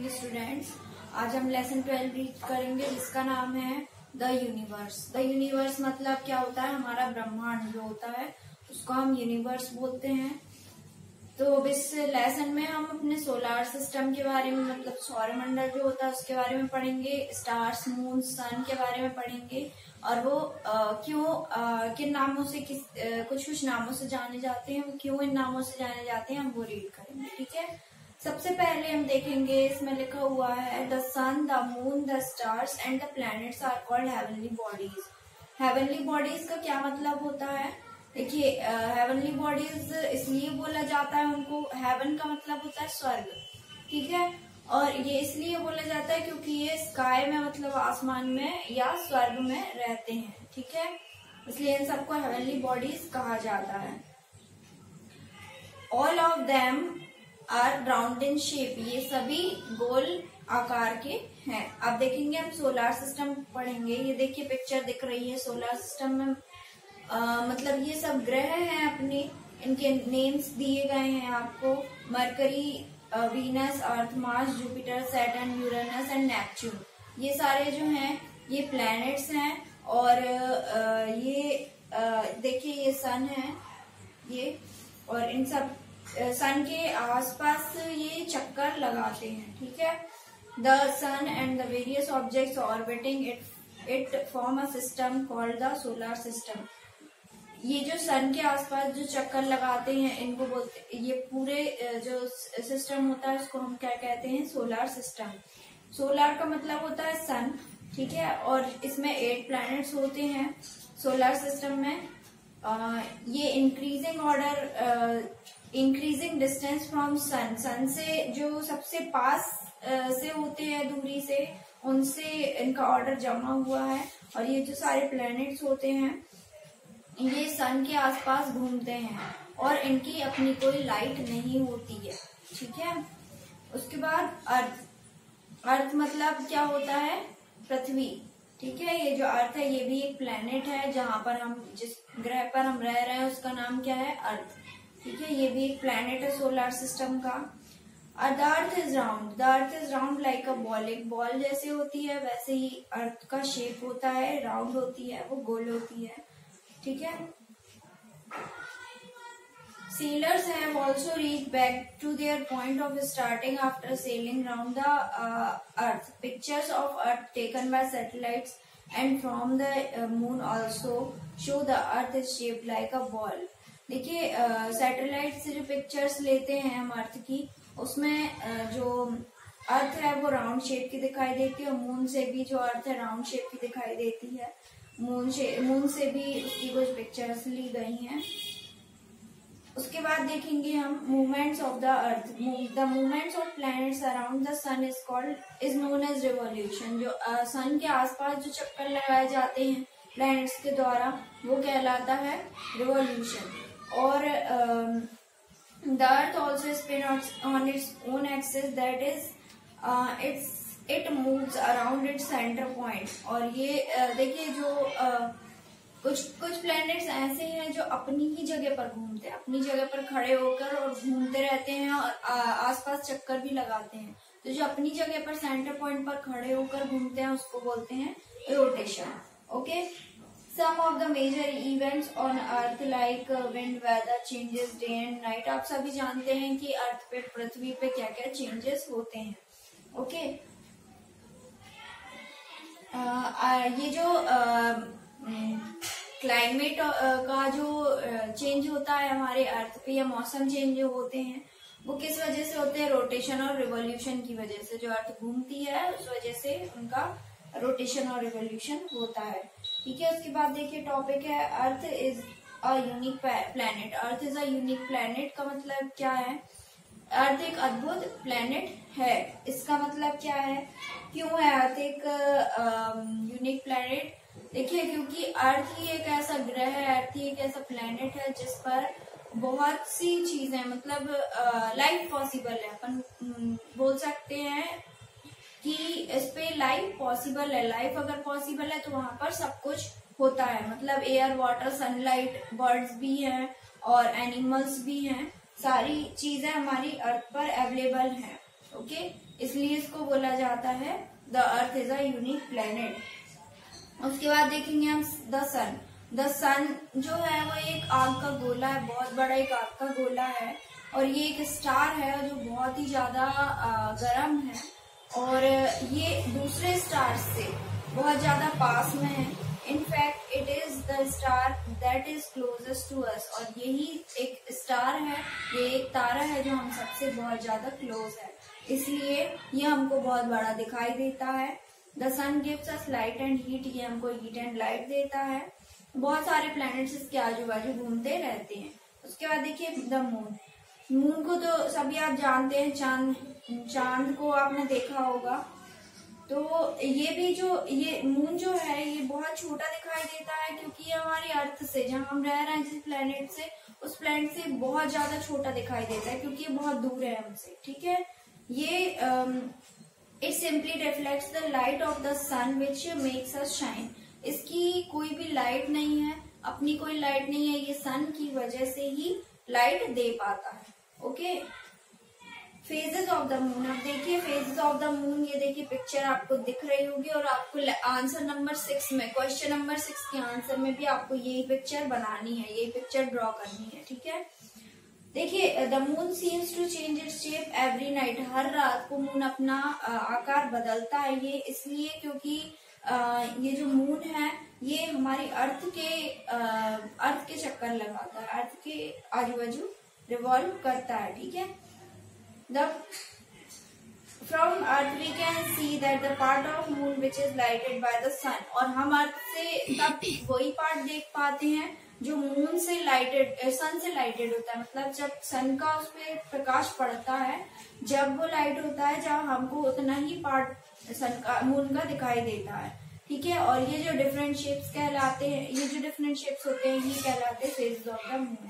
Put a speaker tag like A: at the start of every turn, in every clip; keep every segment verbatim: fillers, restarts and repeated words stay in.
A: Morning students. आज हम lesson twelve read करेंगे जिसका नाम है द यूनिवर्स। द यूनिवर्स मतलब क्या होता है, हमारा ब्रह्मांड जो होता है उसको हम यूनिवर्स बोलते हैं। तो इस लेसन में हम अपने सोलार सिस्टम के बारे में, मतलब सौरमंडल जो होता है उसके बारे में पढ़ेंगे, स्टार्स, मून, सन के बारे में पढ़ेंगे और वो आ, क्यों आ, किन नामों से किस आ, कुछ कुछ नामों से जाने जाते हैं, वो क्यों इन नामों से जाने जाते हैं हम वो रीड करेंगे। ठीक है, सबसे पहले हम देखेंगे, इसमें लिखा हुआ है the sun, the moon, the stars and the planets are called heavenly bodies. Heavenly bodies का क्या मतलब होता है? देखिए, हेवनली बॉडीज इसलिए बोला जाता है उनको, हेवन का मतलब होता है स्वर्ग, ठीक है, और ये इसलिए बोला जाता है क्योंकि ये स्काई में मतलब आसमान में या स्वर्ग में रहते हैं, ठीक है, इसलिए इन सबको हेवनली बॉडीज कहा जाता है। All of them are round in shape, ये सभी गोल आकार के हैं। अब देखेंगे हम सोलार सिस्टम पढ़ेंगे। ये देखिए पिक्चर दिख रही है सोलार सिस्टम में, आ, मतलब ये सब ग्रह हैं अपने, इनके नेम्स दिए गए हैं आपको, Mercury, Venus, Earth, Mars, Jupiter, Saturn, Uranus and Neptune. ये सारे जो हैं ये प्लैनेट्स हैं और आ, ये देखिए ये सन है ये, और इन सब सन के आसपास ये चक्कर लगाते हैं, ठीक है। The sun and the various objects orbiting it it form a system called the solar system. ये जो सन के आसपास जो चक्कर लगाते हैं इनको बोलते, ये पूरे जो सिस्टम होता है उसको हम क्या कहते हैं? Solar system. सोलर का मतलब होता है सन, ठीक है, और इसमें एट प्लैनेट्स होते हैं सोलर सिस्टम में। आ, ये increasing order, increasing distance from sun, sun से जो सबसे पास आ, से होते हैं दूरी से, उनसे इनका ऑर्डर जमा हुआ है। और ये जो सारे प्लैनेट्स होते हैं ये सन के आसपास घूमते हैं और इनकी अपनी कोई लाइट नहीं होती है, ठीक है। उसके बाद अर्थ, अर्थ मतलब क्या होता है? पृथ्वी, ठीक है। ये जो अर्थ है ये भी एक प्लेनेट है, जहां पर हम, जिस ग्रह पर हम रह रहे हैं उसका नाम क्या है? अर्थ, ठीक है, ये भी एक प्लेनेट है सोलर सिस्टम का। The earth is round, the earth is round like a ball, एक बॉल जैसे होती है वैसे ही अर्थ का शेप होता है, राउंड होती है, वो गोल होती है, ठीक है। Sailors have also reached back to their point of starting after sailing round the uh, Earth. Pictures of Earth taken by satellites and from the uh, moon also show the Earth is shaped like a ball. देखिए, satellite से जो pictures लेते हैं हम अर्थ की, उसमें uh, जो अर्थ है वो राउंड शेप की दिखाई देती है, और मून से भी जो अर्थ है राउंड शेप की दिखाई देती है। मून से मून से भी उसकी कुछ पिक्चर्स ली गई हैं। उसके बाद देखेंगे हम movements of the earth. The movements of planets around the sun is called is known as revolution. जो सन uh, के आसपास जो चक्कर लगाए जाते हैं प्लैनेट्स के द्वारा वो कहलाता है रिवॉल्यूशन। और the earth also spin on its own axis, that is its it moves around its centre point. और ये uh, देखिए जो uh, कुछ कुछ प्लैनेट्स ऐसे हैं जो अपनी ही जगह पर घूमते हैं, अपनी जगह पर खड़े होकर और घूमते रहते हैं और आसपास चक्कर भी लगाते हैं। तो जो अपनी जगह पर सेंटर पॉइंट पर खड़े होकर घूमते हैं उसको बोलते हैं rotation, okay. Some of the major events on earth like wind, weather changes, day and night. आप सभी जानते हैं कि अर्थ पे, पृथ्वी पे क्या क्या चेंजेस होते हैं, ओके। ये जो क्लाइमेट uh, uh, का जो चेंज uh, होता है हमारे अर्थ पे, या मौसम चेंज जो होते हैं वो किस वजह से होते हैं? रोटेशन और रिवॉल्यूशन की वजह से। जो अर्थ घूमती है उस वजह से उनका रोटेशन और रिवॉल्यूशन होता है, ठीक है। उसके बाद देखिए टॉपिक है earth is a unique planet. Earth is a unique planet का मतलब क्या है? अर्थ एक अद्भुत प्लैनेट है, इसका मतलब क्या है? क्यों है अर्थ एक यूनिक प्लैनेट? देखिए, क्योंकि अर्थ ही एक ऐसा ग्रह है, अर्थ ही एक ऐसा प्लैनेट है जिस पर बहुत सी चीजें, मतलब लाइफ पॉसिबल है। अपन बोल सकते हैं कि इस पे लाइफ पॉसिबल है। लाइफ अगर पॉसिबल है तो वहां पर सब कुछ होता है, मतलब एयर, वाटर, सनलाइट, बर्ड्स भी हैं और एनिमल्स भी हैं, सारी चीजें हमारी अर्थ पर अवेलेबल हैं, ओके। इसलिए इसको बोला जाता है the earth is a unique planet. उसके बाद देखेंगे हम द सन। द सन जो है वो एक आग का गोला है, बहुत बड़ा एक आग का गोला है, और ये एक स्टार है जो बहुत ही ज्यादा गर्म है, और ये दूसरे स्टार से बहुत ज्यादा पास में है। In fact it is the star that is closest to us, और यही एक स्टार है, ये एक तारा है जो हम सबसे बहुत ज्यादा क्लोज है, इसलिए ये हमको बहुत बड़ा दिखाई देता है। The sun gives us light and heat, ये हमको हीट एंड लाइट देता है। बहुत सारे प्लैनेट्स इसके आजू बाजू घूमते रहते हैं। उसके बाद देखिए द मून। मून को तो सभी आप जानते हैं, चांद चांद को आपने देखा होगा। तो ये भी जो ये मून जो है ये बहुत छोटा दिखाई देता है, क्योंकि ये हमारी अर्थ से, जहाँ हम रह रहे हैं जिस प्लेनेट से, उस प्लेनेट से बहुत ज्यादा छोटा दिखाई देता है, क्योंकि ये बहुत दूर है हमसे। ठीक है, ये it simply reflects the light of the sun which makes us shine. इसकी कोई भी लाइट नहीं है, अपनी कोई लाइट नहीं है, ये सन की वजह से ही लाइट दे पाता है। Okay, phases of the moon. अब देखिए फेजेस ऑफ द मून, ये देखिए पिक्चर आपको दिख रही होगी, और आपको आंसर नंबर सिक्स में, क्वेश्चन नंबर सिक्स के आंसर में भी आपको यही पिक्चर बनानी है, यही पिक्चर ड्रॉ करनी है। ठीक है, देखिए the moon seems to change its shape every night. हर रात को मून अपना आकार बदलता है, ये इसलिए क्योंकि ये जो मून है ये हमारी अर्थ के अर्थ के चक्कर लगाता है, अर्थ के आजू बाजू रिवॉल्व करता है। ठीक है, The from Earth we can see that the part of moon which is lighted by the sun, और हम अर्थ से तब वही पार्ट देख पाते हैं जो मून से लाइटेड, सन से लाइटेड होता है। मतलब जब सन का उस पर प्रकाश पड़ता है, जब वो लाइट होता है, जब हमको उतना ही पार्ट सन का, मून का दिखाई देता है। ठीक है, और ये जो डिफरेंट शेप्स कहलाते हैं, ये जो डिफरेंट शेप्स होते हैं, ये कहलाते हैं फेजेस ऑफ द मून।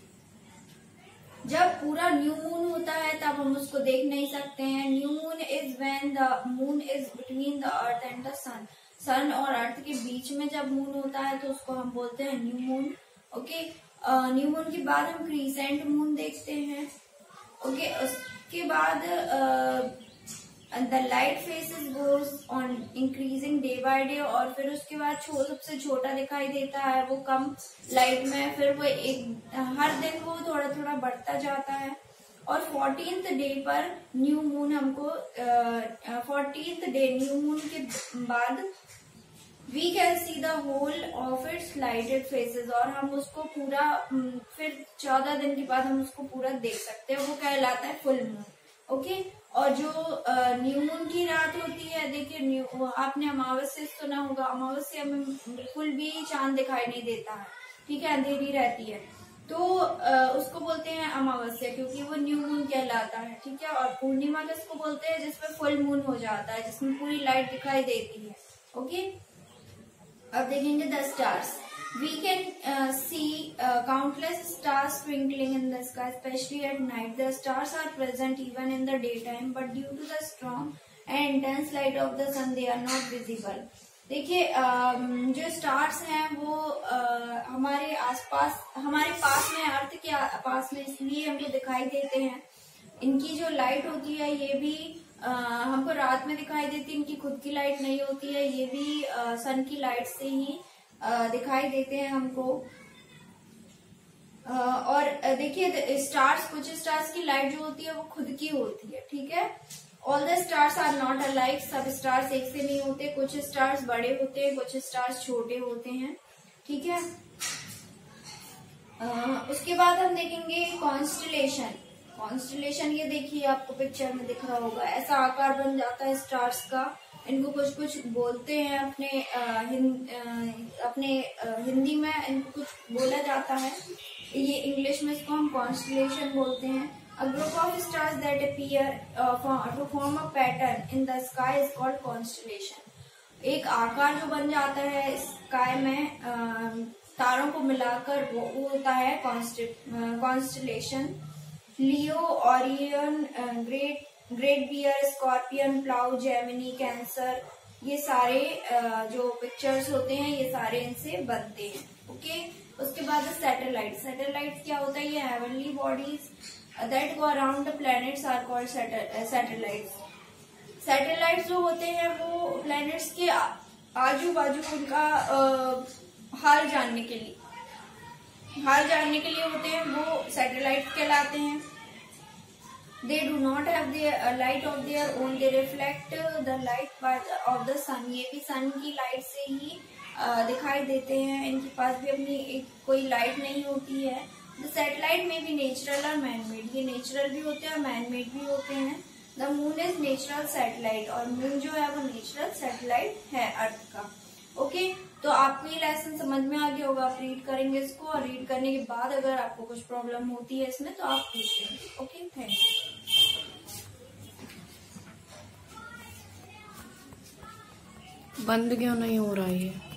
A: जब पूरा न्यू मून होता है तब हम उसको देख नहीं सकते हैं। New moon is when the moon is between the earth and the sun. Sun और अर्थ के बीच में जब मून होता है तो उसको हम बोलते हैं new moon. Okay, new moon के बाद हम क्रीसेंट मून देखते हैं। ओके okay, उसके बाद the light faces goes on increasing day by day, और फिर उसके बाद छो, सबसे छोटा दिखाई देता है वो कम लाइट में, फिर वो एक हर दिन वो थोड़ा थोड़ा बढ़ता जाता है, और फोर्टीन्थ डे पर न्यू मून हमको फोर्टीन्थ डे न्यू मून के बाद we can see the whole of its lighted faces, और हम उसको पूरा फिर चौदह दिन के बाद हम उसको पूरा देख सकते हैं, वो कहलाता है फुल मून। Okay okay? और जो न्यू मून की रात होती है, देखिए न्यू आपने अमावस्या सुना होगा, अमावस्या में बिल्कुल भी चांद दिखाई नहीं देता है। ठीक है, अंधेरी रहती है, तो आ, उसको बोलते हैं अमावस्या, क्योंकि वो न्यू मून कहलाता है। ठीक है, और पूर्णिमा किसको बोलते हैं, जिसमें फुल मून हो जाता है, जिसमें पूरी लाइट दिखाई देती है। ओके, अब देखेंगे the stars. We can uh, see uh, countless stars twinkling in the sky, especially at night. The stars are present even in the daytime, but due to the strong and intense light of the sun, they are not visible. देखिए जो stars हैं वो uh, हमारे आसपास, हमारे पास में, अर्थ के पास में इसलिए हमको दिखाई देते हैं। इनकी जो लाइट होती है ये भी uh, हमको रात में दिखाई देती है, इनकी खुद की लाइट नहीं होती है, ये भी सन uh, की लाइट से ही Uh, दिखाई देते हैं हमको। uh, और uh, देखिए स्टार्स, कुछ स्टार्स की लाइट जो होती है वो खुद की होती है। ठीक है, all the stars are not alike, सब स्टार्स एक से नहीं होते, कुछ स्टार्स बड़े होते हैं, कुछ स्टार्स छोटे होते हैं। ठीक है, uh, उसके बाद हम देखेंगे कॉन्स्टलेशन। कॉन्स्टलेशन ये देखिए आपको पिक्चर में दिख रहा होगा, ऐसा आकार बन जाता है स्टार्स का। इनको कुछ कुछ बोलते हैं अपने आ, हिंद, आ, अपने आ, हिंदी में इनको कुछ बोला जाता है, ये इंग्लिश में इसको हम कॉन्स्टलेशन बोलते हैं। A group of stars that appear to form a pattern in the sky is called constellation. एक आकार जो बन जाता है स्काई में आ, तारों को मिलाकर, वो, वो होता है constellation. Leo, Orion, great great bear, scorpion, plough, Gemini, cancer, ये सारे जो पिक्चर्स होते हैं ये सारे इनसे बनते हैं। ओके, उसके बाद सैटेलाइट। सैटेलाइट क्या होता है, ये heavenly bodies that go around the planets are called satellites. Satellite जो होते हैं वो प्लैनेट्स के आजू बाजू उनका आ, हाल जानने के लिए हाल जानने के लिए होते हैं, वो सैटेलाइट कहलाते हैं। They do not have the light of their own, they reflect the light of the sun, ये भी सन की लाइट से ही uh, दिखाई देते हैं। इनके पास भी अपनी एक कोई लाइट नहीं होती है। द सैटेलाइट में भी नेचुरल और मैन मेड, ये नेचुरल भी होते हैं और मैन मेड भी होते हैं। The moon is natural satellite, और मून जो है वो नेचुरल सैटेलाइट है अर्थ का। Okay okay? तो आपको ये लेसन समझ में आ गया होगा। आप रीड करेंगे इसको, और रीड करने के बाद अगर आपको कुछ प्रॉब्लम होती है इसमें तो आप पूछ लेंगे। Okay, thank you.
B: बंद क्यों नहीं हो रहा है ये?